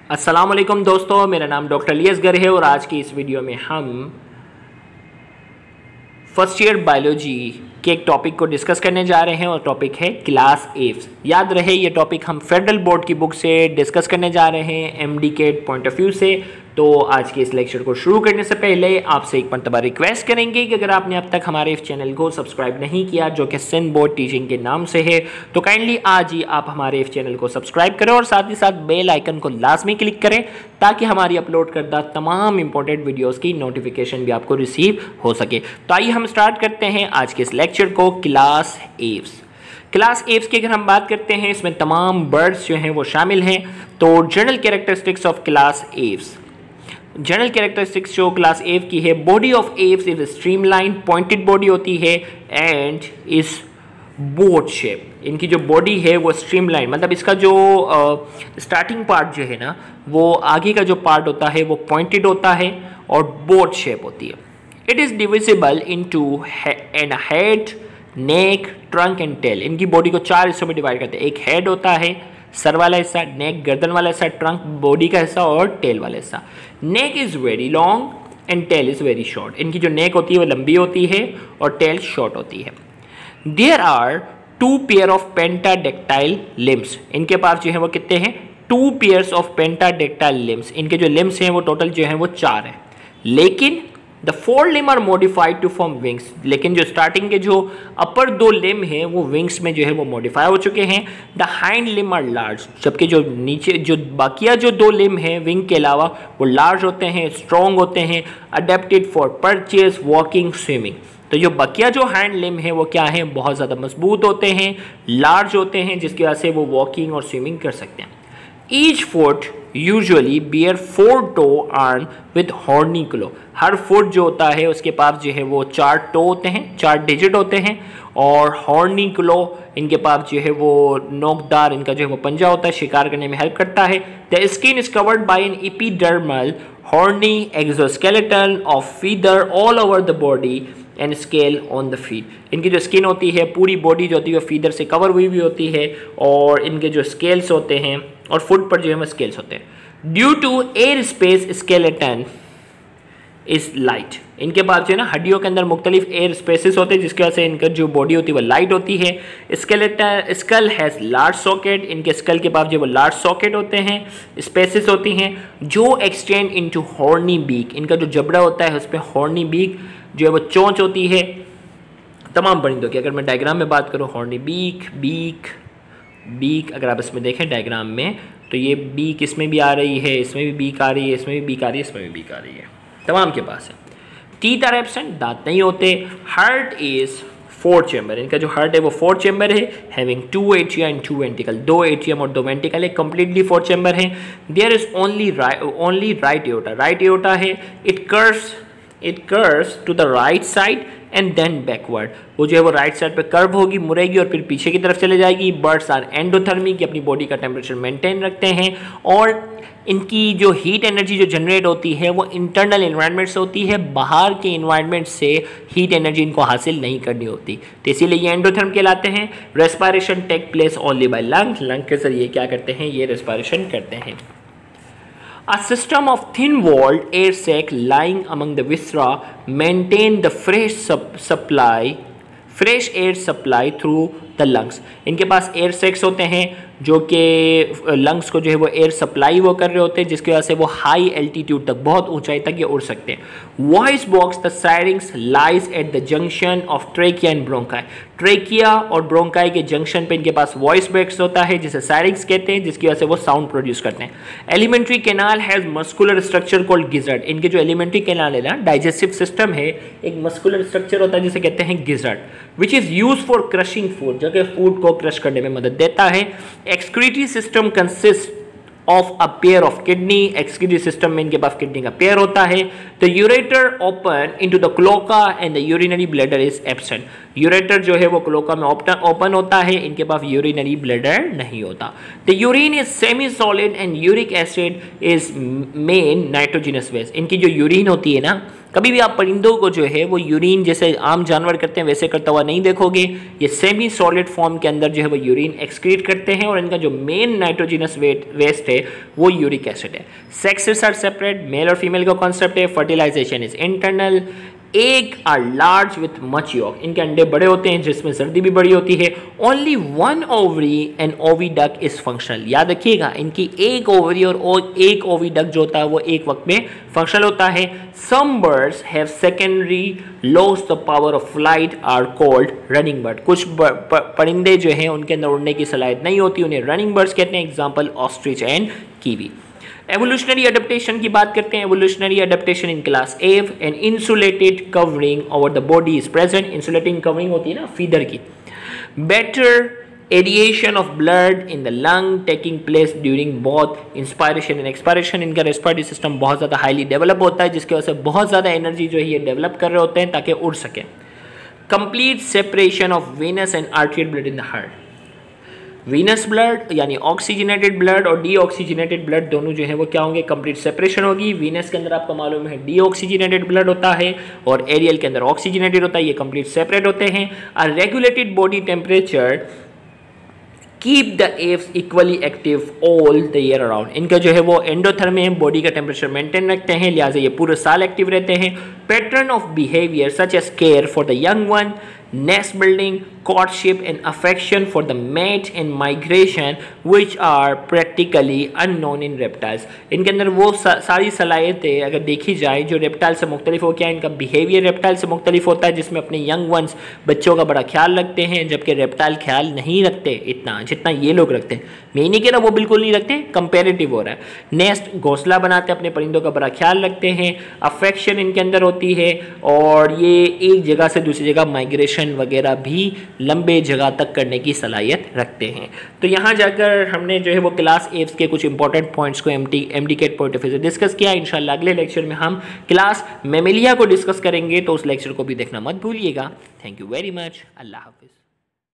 अस्सलाम वालेकुम दोस्तों, मेरा नाम डॉक्टर लियसगर है और आज की इस वीडियो में हम फर्स्ट ईयर बायोलॉजी के एक टॉपिक को डिस्कस करने जा रहे हैं और टॉपिक है क्लास एव्स। याद रहे ये टॉपिक हम फेडरल बोर्ड की बुक से डिस्कस करने जा रहे हैं एमडी के पॉइंट ऑफ व्यू से। तो आज के इस लेक्चर को शुरू करने से पहले आपसे एक मरतबा रिक्वेस्ट करेंगे कि अगर आपने अब तक हमारे इस चैनल को सब्सक्राइब नहीं किया जो कि सिंध बोर्ड टीचिंग के नाम से है, तो काइंडली आज ही आप हमारे इस चैनल को सब्सक्राइब करें और साथ ही साथ बेल आइकन को लाजमी क्लिक करें ताकि हमारी अपलोड करदा तमाम इंपॉर्टेंट वीडियोस की नोटिफिकेशन भी आपको रिसीव हो सके। तो आइए हम स्टार्ट करते हैं आज के इस लेक्चर को, क्लास एव्स। क्लास एव्स की अगर हम बात करते हैं इसमें तमाम बर्ड्स जो हैं वो शामिल हैं। तो general characteristics of class Aves, general characteristics जो क्लास एव की है, body of Aves is streamline, pointed body होती है एंड इज बोट शेप। इनकी जो बॉडी है वो स्ट्रीमलाइन, मतलब इसका जो स्टार्टिंग पार्ट जो है ना वो आगे का जो पार्ट होता है वो पॉइंटेड होता है और बोट शेप होती है। It is divisible into an head, neck, trunk and tail. इनकी बॉडी को चार हिस्सों में डिवाइड करते हैं। एक हेड होता है, सर वाला हिस्सा, नेक गर्दन वाला हिस्सा, ट्रंक बॉडी का हिस्सा और टेल वाला हिस्सा। Neck is very long and tail is very short. इनकी जो नेक होती है वो लंबी होती है और टेल शॉर्ट होती है। There are two pair of pentadactyl limbs. इनके पास जो है वो कितने हैं? Two pairs of pentadactyl limbs. इनके जो लिम्स हैं वो टोटल जो है वो चार हैं, लेकिन the four limb are modified to form wings. लेकिन जो स्टार्टिंग के जो अपर दो लिम हैं वो विंग्स में जो है वो मॉडिफाई हो चुके हैं। The hind limb are large, जबकि जो नीचे जो बाकिया जो दो लिम हैं विंग के अलावा वो लार्ज होते हैं, स्ट्रॉन्ग होते हैं, adapted for perching, walking, swimming. तो जो बाकिया जो हैंड लिम है वो क्या है? बहुत ज़्यादा मजबूत होते हैं, लार्ज होते हैं, जिसकी वजह से वो वॉकिंग और स्विमिंग कर सकते हैं। Each foot usually bear 4 toe arm with horny claw। हर फुट जो होता है उसके पास जो है वो 4 टो होते हैं, 4 डिजिट होते हैं और हॉर्नी क्लो इनके पास जो है वो नोकदार इनका जो है वो पंजा होता है, शिकार करने में हेल्प करता है। The skin is covered by an epidermal horny exoskeleton of feather all over the body and scale on the feet. इनकी जो स्किन होती है पूरी बॉडी जो होती है वो फीदर से कवर हुई भी होती है और इनके जो स्केल्स होते हैं और फुट पर जो है वो स्केल्स होते हैं। Due to air space skeleton is light. इनके पास जो है ना हड्डियों के अंदर मुख्तलिफ एयर स्पेसेस होते हैं जिसकी वजह से इनका जो बॉडी होती है वो लाइट होती है। Skeleton skull has large socket. इनके स्कल के पास जो वो लार्ज सॉकेट होते हैं, स्पेसेस होती हैं जो एक्सटेंड इनटू हॉर्नी बीक। इनका जो जबड़ा होता है उस पर हॉर्नी बीक जो है वो चोंच होती है तमाम परिंदों की। अगर मैं डायग्राम में बात करूँ, हॉर्नी बीक, बीक, बीक, अगर आप इसमें देखें डायग्राम में तो ये बीक इसमें भी आ रही है, इसमें भी बीक आ रही है, इसमें भी बीक आ रही है, इसमें भी बीक आ रही है, तमाम के पास है। टीथ आर एब्सेंट, दांत नहीं होते। Heart is 4 chamber. इनका जो हार्ट है वो 4 चैम्बर है, having 2 atria and 2 ventricle. 2 atrium और 2 वेंटिकल है, कंप्लीटली 4 चैम्बर है। There is only right aorta. Right aorta है, it curves to the right side and then backward. वो जो है वो राइट साइड पे कर्व होगी, मुड़ेगी और फिर पीछे की तरफ चले जाएगी। बर्ड्स आर एंडोथर्मिक, अपनी बॉडी का टेम्परेचर मेंटेन रखते हैं और इनकी जो हीट एनर्जी जो जनरेट होती है वो इंटरनल एनवायरनमेंट से होती है, बाहर के एनवायरनमेंट से हीट एनर्जी इनको हासिल नहीं करनी होती, तो इसीलिए ये एंडोथर्म कहलाते हैं। Respiration take place only by lungs. Lung के जरिए क्या करते हैं? ये रेस्पिरेशन करते हैं। A system of thin-walled air sac lying among the viscera maintain the fresh air supply through the lungs। इनके पास एयर सेक्स होते हैं जो कि लंग्स को जो है वो एयर सप्लाई वो कर रहे होते हैं जिसकी वजह से वो हाई एल्टीट्यूड तक, बहुत ऊंचाई तक ये उड़ सकते हैं। Voice box the syrinx lies at the junction of trachea and bronchi. Trachea और ब्रोंकाई के जंक्शन पे इनके पास वॉइस बॉक्स होता है जिसे साइरिंग्स कहते हैं, जिसकी वजह से वो साउंड प्रोड्यूस करते हैं। Alimentary canal has muscular structure called gizzard. इनके जो एलिमेंट्री कैनाल है ना, डाइजेस्टिव सिस्टम है, एक मस्कुलर स्ट्रक्चर होता है जिसे कहते हैं gizzard, which is use for crushing food, जो कि फूड को क्रश करने में मदद देता है। Excretory system consist of a pair of kidney. Excretory system में इनके पास किडनी का पेयर होता है। The ureter open into the cloaca and the urinary bladder is absent. Ureter जो है वो क्लोका में ओपन होता है, इनके पास यूरिनरी ब्लैडर नहीं होता। The urine is semi solid and uric acid is main nitrogenous waste. इनकी जो यूरिन होती है ना कभी भी आप परिंदों को जो है वो यूरिन जैसे आम जानवर करते हैं वैसे करता हुआ नहीं देखोगे। ये सेमी सॉलिड फॉर्म के अंदर जो है वो यूरिन एक्सक्रीट करते हैं और इनका जो मेन नाइट्रोजिनस वेस्ट है वो यूरिक एसिड है। सेक्सेस आर सेपरेट, मेल और फीमेल का कॉन्सेप्ट है। Fertilisation is internal. Egg are large with much yolk, इनके अंडे बड़े होते हैं जिसमें सर्दी भी बड़ी होती है। Only one ovary and oviduct is functional, याद रखिएगा इनकी एक ओवरी और एक ओविडक्ट जो होता है वो एक वक्त में फंक्शनल होता है। Some birds have secondary lost the power of flight are called running bird, कुछ परिंदे जो हैं उनके अंदर उड़ने की सलाहियत नहीं होती, उन्हें रनिंग बर्ड्स कहते हैं। Example ostrich and kiwi. Evolutionary adaptation की बात करते हैं। Evolutionary adaptation in class Aves, an insulated covering over the body is present. Insulating covering होती है ना फीदर की। Better aeration of blood in the lung taking place during both inspiration and expiration, इनका respiratory system बहुत ज़्यादा highly develop होता है जिसकी वजह से बहुत ज़्यादा एनर्जी जो है ये डेवलप कर रहे होते हैं ताकि उड़ सकें। Complete separation of venous and arterial blood in the heart. Venous blood यानी ऑक्सीजनेटेड ब्लड और डीऑक्सीजनेटेड ब्लड दोनों जो है वो क्या होंगे, कंप्लीट सेपरेशन होगी। वीनस के अंदर आपको मालूम है डीऑक्सीजनेटेड ब्लड होता है और एरियल के अंदर ऑक्सीजनेटेड होता है, ये कंप्लीट सेपरेट होते हैं। A regulated body temperature keep the Aves equally active all the year around, इनका जो है वो एंडोथर्मियम बॉडी का टेम्परेचर मेंटेन रखते हैं, लिहाजा ये पूरे साल एक्टिव रहते हैं। Pattern of behaviour such as care for the young one, nest building, courtship and affection for the mate and migration which are practically unknown in reptiles, इनके अंदर वो सारी सलाहियतें अगर देखी जाए जो रेप्टाइल से मुख्तलिफ हो, क्या इनका बिहेवियर रेप्टाइल से मुख्तलिफ होता है जिसमें अपने यंग वंस बच्चों का बड़ा ख्याल रखते हैं जबकि रेप्टाइल ख्याल नहीं रखते इतना जितना ये लोग रखते हैं। मैं नहीं कह रहा वो बिल्कुल नहीं रखते, कंपेरेटिव हो रहा है। नेस्ट घोंसला बनाते अपने परिंदों का बड़ा ख्याल रखते हैं। अफेक्शन इनके अंदर होती है और ये एक जगह से दूसरी जगह माइग्रेशन वगैरह भी लंबे जगह तक करने की सलाहियत रखते हैं। तो यहाँ जाकर हमने जो है वो क्लास एव्स के कुछ इंपॉर्टेंट पॉइंट्स को एमडीकेट पॉइंट ऑफ व्यू से डिस्कस किया। इंशाल्लाह अगले लेक्चर में हम क्लास मेमेलिया को डिस्कस करेंगे, तो उस लेक्चर को भी देखना मत भूलिएगा। Thank you very much. अल्लाह हाफिज़।